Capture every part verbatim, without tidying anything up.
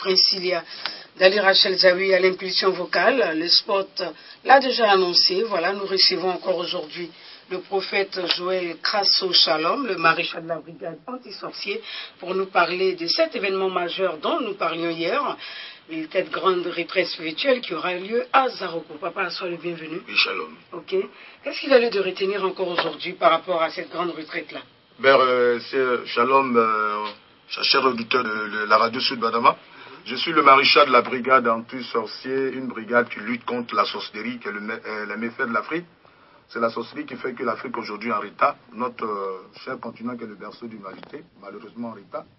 Prince Ilia, d'Ali Rachel Zawi à l'impulsion vocale. Le spot l'a déjà annoncé. Voilà, nous recevons encore aujourd'hui le prophète Joël Crasso Shalom, le maréchal de la brigade anti-sorcier, pour nous parler de cet événement majeur dont nous parlions hier, cette grande retraite spirituelle qui aura lieu à Zaroko. Papa, sois le bienvenu. Oui, shalom. Ok. Qu'est-ce qu'il a lieu de retenir encore aujourd'hui par rapport à cette grande retraite-là? Ben, euh, c'est Shalom, euh, cher auditeur de, de la radio Sud Badama. Je suis le maréchal de la brigade anti-sorcier, une brigade qui lutte contre la sorcellerie, qui est le, euh, les méfaits de l'Afrique. C'est la sorcellerie qui fait que l'Afrique aujourd'hui est en état. Notre euh, cher continent qui est le berceau de l'humanité, malheureusement en état.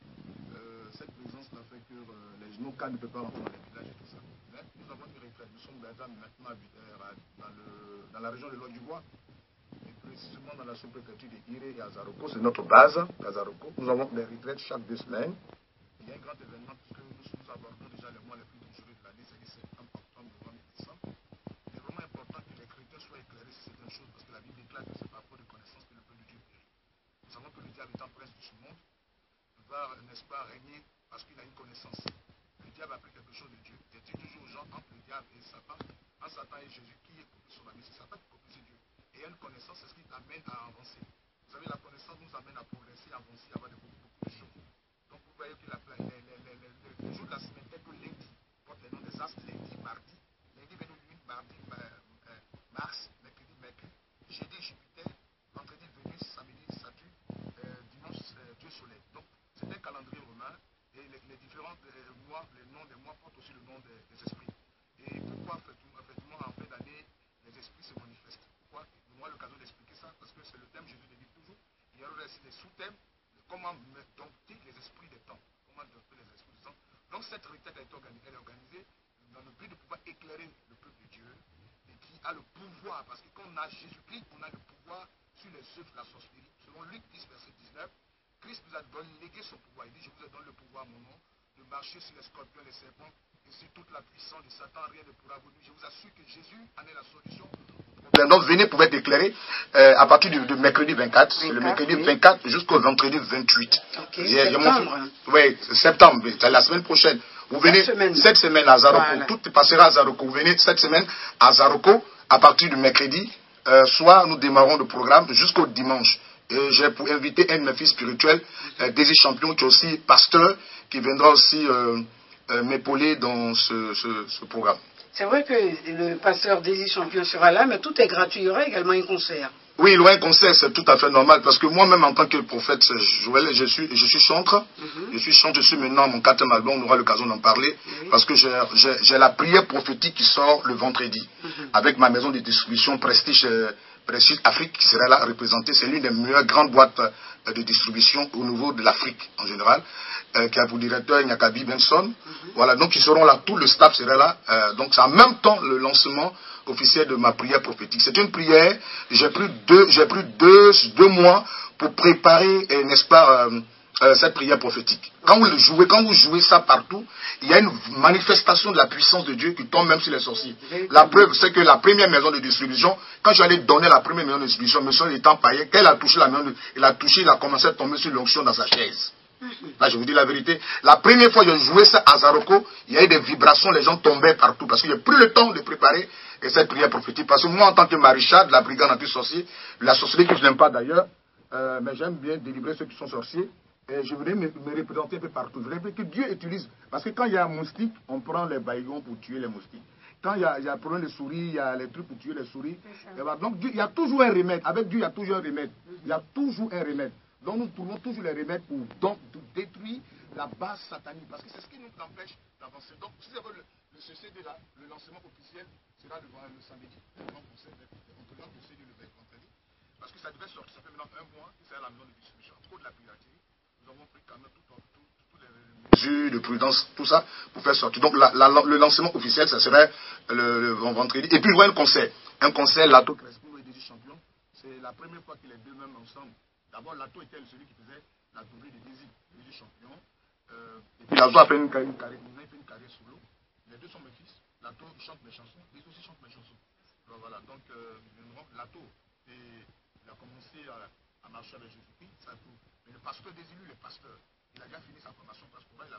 Euh, cette présence-là fait que euh, les genoux ne peuvent pas rentrer dans les villages et tout ça. Mais nous avons une retraite. Nous sommes déjà maintenant dans, le, dans la région de l'Ouest du Bois. Et précisément dans la sous-préfecture de Iré et à Zaroko. C'est notre base à Zaroko. Nous avons des retraites chaque deux semaines. Il y a un grand événement puisque nous, nous abordons déjà les mois les plus dangereux de l'année, c'est-à-dire septembre, octobre, novembre et décembre. Il est vraiment important que les chrétiens soient éclairés sur certaines choses parce que la Bible déclare que c'est par rapport de connaissance que le peuple de Dieu périt. Nous savons que le diable étant prince de ce monde va, n'est-ce pas, régner parce qu'il a une connaissance. Le diable a pris quelque chose de Dieu. Je dis toujours aux gens entre le diable et Satan, entre Satan et Jésus, qui est copie son ami? C'est Satan qui copie Dieu. Et une connaissance, c'est ce qui t'amène à avancer. Vous savez, la connaissance nous amène à progresser, à avancer, à avoir de beaucoup, beaucoup de choses. Donc vous voyez que la, les, les, les, les, les jours de la semaine, tel que lundi, porte les noms des astres, lundi, mardi, lundi, Vénus, lune, mardi, euh, euh, Mars, mercredi, Mercure, jeudi, Jupiter, vendredi, Vénus, samedi, Saturne, euh, dimanche, euh, Dieu soleil. Donc c'est un calendrier romain et les, les différents euh, mois, les noms des mois portent aussi le nom des, des esprits. Et pourquoi, effectivement, en fin d'année, les esprits se manifestent? Pourquoi? Nous avons l'occasion d'expliquer ça parce que c'est le thème, Jésus le dit toujours. Il y aura aussi des sous-thèmes. Comment dompter les esprits des temps. Comment dompter les esprits des temps. Donc cette retraite est organisée, elle est organisée dans le but de pouvoir éclairer le peuple de Dieu et qui a le pouvoir, parce que quand on a Jésus-Christ, on a le pouvoir sur les œuvres de la sorcellerie. Selon Luc dix, verset dix-neuf, Christ nous a donné, légué son pouvoir. Il dit, je vous ai donné le pouvoir, mon nom, de marcher sur les scorpions, les serpents, et sur toute la puissance de Satan, rien ne pourra vous nuire. Je vous assure que Jésus en est la solution. Donc venez pour être éclairé euh, à partir du, du mercredi vingt-quatre, c'est le mercredi oui. vingt-quatre jusqu'au vendredi vingt-huit. Okay, septembre. Oui, septembre, c'est la semaine prochaine. Vous venez cette semaine, cette semaine à Zaroko, voilà. Tout passera à Zaroko. Vous venez cette semaine à Zaroko à partir du mercredi. Euh, soir, nous démarrons le programme jusqu'au dimanche. Et j'ai pour inviter un de mes fils spirituels, euh, Désir Champion, qui est aussi pasteur, qui viendra aussi euh, euh, m'épauler dans ce, ce, ce programme. C'est vrai que le pasteur Désir Champion sera là, mais tout est gratuit. Il y aura également un concert. Oui, il y aura un concert, c'est tout à fait normal, parce que moi-même, en tant que prophète Joël, je suis, je suis chantre. Mm-hmm. Je suis chantre, je suis maintenant mon quatrième album, on aura l'occasion d'en parler, oui. Parce que j'ai la prière prophétique qui sort le vendredi, mm-hmm. Avec ma maison de distribution Prestige, Prestige Afrique, qui sera là représentée. C'est l'une des meilleures grandes boîtes de distribution au niveau de l'Afrique en général. Euh, qui a pour directeur Nyakabi Benson. Mm-hmm. Voilà, donc ils seront là, tout le staff sera là. Euh, donc c'est en même temps le lancement officiel de ma prière prophétique. C'est une prière, j'ai pris deux, j'ai pris deux, deux mois pour préparer, n'est-ce pas, euh, euh, cette prière prophétique. Quand vous le jouez, quand vous jouez ça partout, il y a une manifestation de la puissance de Dieu qui tombe même sur les sorciers. La preuve, c'est que la première maison de distribution, quand j'allais donner la première maison de distribution, monsieur étant païen, quand elle a touché la maison, de, il a touché, il a commencé à tomber sur l'onction dans sa chaise. Là, je vous dis la vérité. La première fois que j'ai joué ça à Zaroko, il y a eu des vibrations, les gens tombaient partout. Parce que j'ai pris le temps de préparer cette prière prophétique. Parce que moi, en tant que maréchal de la brigade anti-sorcier, la sorcellerie que je n'aime pas d'ailleurs, euh, mais j'aime bien délivrer ceux qui sont sorciers. Et je voudrais me, me représenter un peu partout. Je voudrais que Dieu utilise. Parce que quand il y a un moustique, on prend les baillons pour tuer les moustiques. Quand il y a, il y a pour les souris, il y a les trucs pour tuer les souris. Et ben, donc Dieu, il y a toujours un remède. Avec Dieu, il y a toujours un remède. Il y a toujours un remède. Donc nous trouvons toujours les remèdes pour donc, détruire la base satanique. Parce que c'est ce qui nous empêche d'avancer. Donc si vous avez le, le C C D là, le lancement officiel sera le, le samedi. Donc on peut lance le C D le vendredi. Parce que ça devait sortir, ça fait maintenant un mois que c'est à la maison de distribution. Trop de la piraterie. Nous avons pris quand même tout, tout, tout, toutes les mesures de prudence, tout ça, pour faire sortir. Donc la, la, le lancement officiel, ça serait le, le vendredi. Et puis il y aura un concert. Un concert, Lato Crespo et Désir Champion. C'est la première fois que les deux mêmes ensemble. D'abord, Lato était celui qui faisait la tournée de Désir, Désir Champion. Euh, et puis Lato a fait une, une carrière, il a fait une carrière solo. Les deux sont mes fils. Lato chante mes chansons, Désir aussi chante mes chansons. Donc, voilà, donc euh, Lato, et, il a commencé à, à marcher avec Jésus-Christ, ça tout. Mais le pasteur Désir, lui, le pasteur, il a déjà fini sa formation parce que il a fait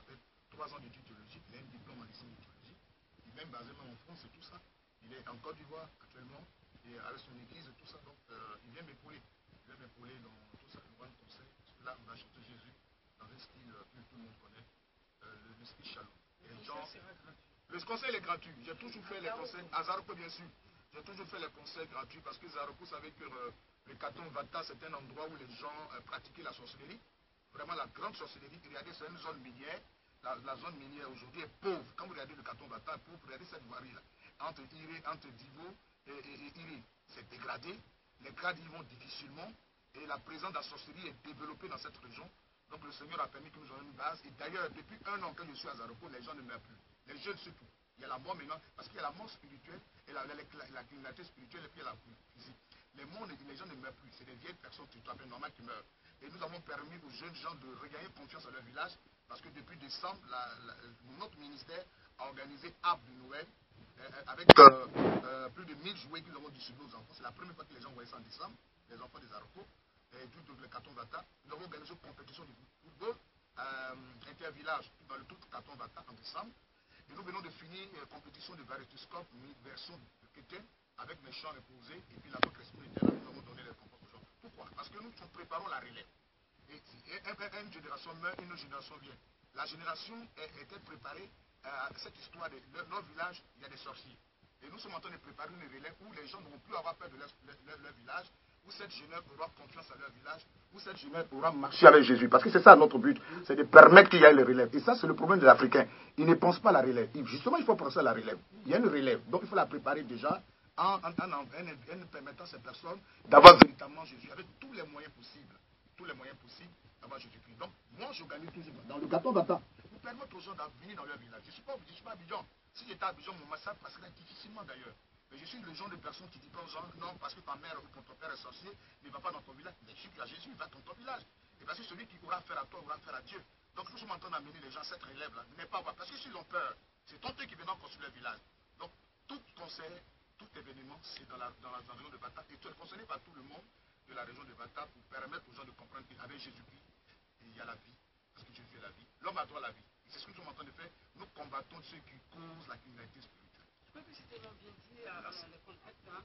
trois ans d'études théologiques, il a un diplôme en licence de théologie. Il est même basé même en France et tout ça. Il est en Côte d'Ivoire actuellement et avec son église et tout ça. Donc euh, il vient m'épauler. Il vient m'épauler dans tout ça, le grand conseil. Parce que là, on a chanté Jésus dans un style euh, que tout le monde connaît, euh, le, le style Shalom. Et les gens, le conseil est gratuit. J'ai toujours fait les conseils, à Zaroko bien sûr. J'ai toujours fait les conseils gratuits parce que Zaroko savait que euh, le Katon Vata, c'est un endroit où les gens euh, pratiquaient la sorcellerie. Vraiment la grande sorcellerie. Regardez, c'est une zone minière. La, la zone minière aujourd'hui est pauvre. Quand vous regardez le Katon Vata, est pauvre. Regardez cette voirie-là. Entre Iré, entre Divo et, et, et Iré, c'est dégradé. Les grades y vont difficilement. Et la présence de la sorcellerie est développée dans cette région. Donc le Seigneur a permis que nous ayons une base. Et d'ailleurs, depuis un an que je suis à Zaroko, les gens ne meurent plus. Les jeunes surtout. Il y a la mort maintenant, parce qu'il y a la mort spirituelle, et la, la, la, la criminalité spirituelle, et puis il y a la physique. Les morts, les gens ne meurent plus. C'est des vieilles personnes tout à fait normales qui meurent. Et nous avons permis aux jeunes gens de regagner confiance dans leur village, parce que depuis décembre, la, la, notre ministère a organisé Arbre de Noël, euh, avec euh, euh, plus de mille jouets que nous avons distribués aux enfants. C'est la première fois que les gens voyaient ça en décembre, les enfants des Zaroko, et tout le Katon Vata. Nous avons organisé une compétition de football euh, inter-village dans le tout Katon Vata en décembre. Et nous venons de finir une compétition de variétoscope, une version de Kéten, avec mes chants imposés, et puis la voix Crespo était là, nous avons donné les récompenses aux gens. Pourquoi? Parce que nous, nous préparons la relève. Et, et, et une génération meurt, une autre génération vient. La génération est, était préparée à cette histoire de, de notre village, il y a des sorciers. Et nous sommes en train de préparer une relève où les gens n'auront plus avoir peur de leur, leur, leur village, où cette jeunesse aura confiance à leur village, où cette jeunesse aura marché avec Jésus. Parce que c'est ça notre but, c'est de permettre qu'il y ait le relève. Et ça, c'est le problème de l'Africain. Il ne pense pas à la relève. Justement, il faut penser à la relève. Il y a une relève. Donc, il faut la préparer déjà en, en, en, en, en permettant à ces personnes d'avoir véritablement Jésus avec tous les moyens possibles. Tous les moyens possibles d'avoir Jésus-Christ. Donc, moi, j'organise toujours dans le Katon Vata pour permettre aux gens de venir dans leur village. Je ne suis pas obligé, je ne suis pas à Abidjan. Si j'étais à Abidjan, mon massacre passerait difficilement d'ailleurs. Mais je suis le genre de personne qui dit pas aux gens, non, parce que ta mère ou ton père est sorcier, ne va pas dans ton village. Mais je suis à Jésus, il va dans ton village. Et parce que celui qui aura affaire à toi aura affaire à Dieu. Donc nous sommes en train d'amener les gens à cette relève-là. Ne pas voir. Parce que s'ils ont peur, c'est ton Dieu qui viendra construire le village. Donc tout conseil, tout événement, c'est dans la, dans la région de Bata. Et tu es conseillé par tout le monde de la région de Bata pour permettre aux gens de comprendre qu'avec Jésus-Christ, il y a la vie. Parce que Jésus est la vie. L'homme a droit à la vie. Et c'est ce que nous sommes en train de faire. Nous combattons ceux qui causent la criminalité spirituelle. Je peux c'était bien dit à les contacts, hein,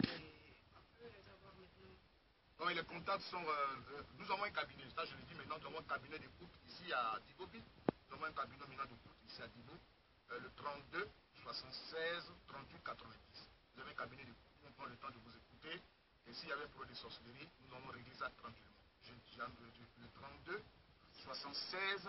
et après les avoir maintenant. Oui, les contacts sont. Euh, nous avons un cabinet, ça je le dis maintenant, nous avons un cabinet d'écoute ici à Dibo-Ville. Nous avons un cabinet maintenant d'écoute ici à Dibo, euh, le trente-deux, soixante-seize, trente-huit, quatre-vingt-dix. Vous avez un cabinet d'écoute, on prend le temps de vous écouter. Et s'il y avait un problème de sorcellerie, nous allons régler ça tranquillement. Je, je, le trente-deux, soixante-seize,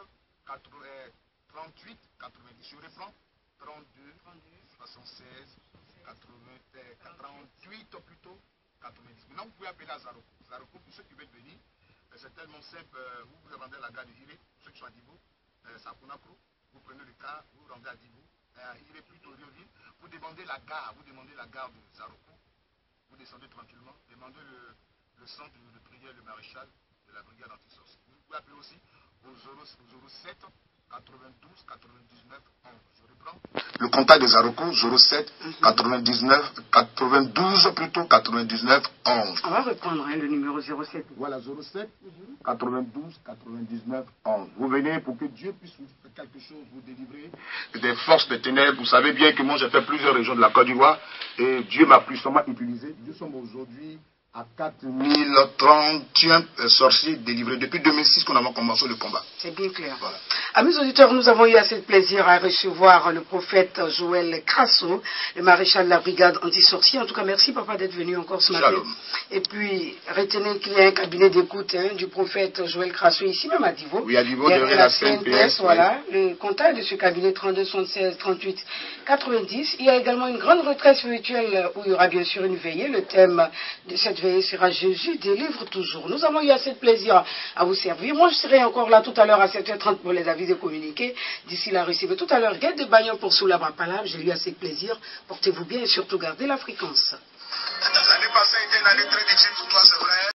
trente-huit, quatre-vingt-dix. Je reprends. trente-deux, soixante-seize, quatre-vingts, quarante-huit plutôt, quatre-vingt-dix. Maintenant, vous pouvez appeler à Zaroko. Zaroko, pour ceux qui veulent venir, c'est tellement simple. Vous vous rendez à la gare de Iré, pour ceux qui sont à Dibo, c'est à Konakro. Vous prenez le car, vous vous rendez à Dibo, à Iré plutôt, Rioville. Vous demandez la gare, vous demandez la gare de Zaroko. Vous descendez tranquillement, demandez le, le centre de, de prière, le maréchal de la brigade anti-sorcière. Vous pouvez appeler aussi au zéro sept, quatre-vingt-douze, quatre-vingt-dix-neuf, onze. Je reprends. Le contact de Zaroko, zéro sept, quatre-vingt-dix-neuf, quatre-vingt-douze, plutôt quatre-vingt-dix-neuf, onze. On va reprendre hein, le numéro zéro sept. Voilà, zéro sept, quatre-vingt-douze, quatre-vingt-dix-neuf, onze. Vous venez pour que Dieu puisse vous faire quelque chose, vous délivrer des forces des ténèbres. Vous savez bien que moi j'ai fait plusieurs régions de la Côte d'Ivoire et Dieu m'a puissamment utilisé. Nous sommes aujourd'hui à quatre mille trente sorciers délivrés. Depuis deux mille six qu'on a commencé le combat. C'est bien clair. Voilà. Amis auditeurs, nous avons eu assez de plaisir à recevoir le prophète Joël Crasso, le maréchal de la brigade anti-sorcier. En tout cas, merci papa d'être venu encore ce matin. Shalom. Et puis, retenez qu'il y a un cabinet d'écoute hein, du prophète Joël Crasso ici même à Divo. Oui, à Divo, derrière la C N P S. Voilà, oui. Le contact de ce cabinet trente-deux, soixante-seize, trente-huit, quatre-vingt-dix. Il y a également une grande retraite spirituelle où il y aura bien sûr une veillée. Le thème de cette veillée sera Jésus délivre toujours. Nous avons eu assez de plaisir à vous servir. Moi, je serai encore là tout à l'heure à sept heures trente pour les avis et communiquer. D'ici là, recevez tout à l'heure Guette de Bagnon pour sous la Palabre. J'ai eu assez de plaisir. Portez-vous bien et surtout gardez la fréquence. L'année passée était une année très difficile pour toi, c'est vrai.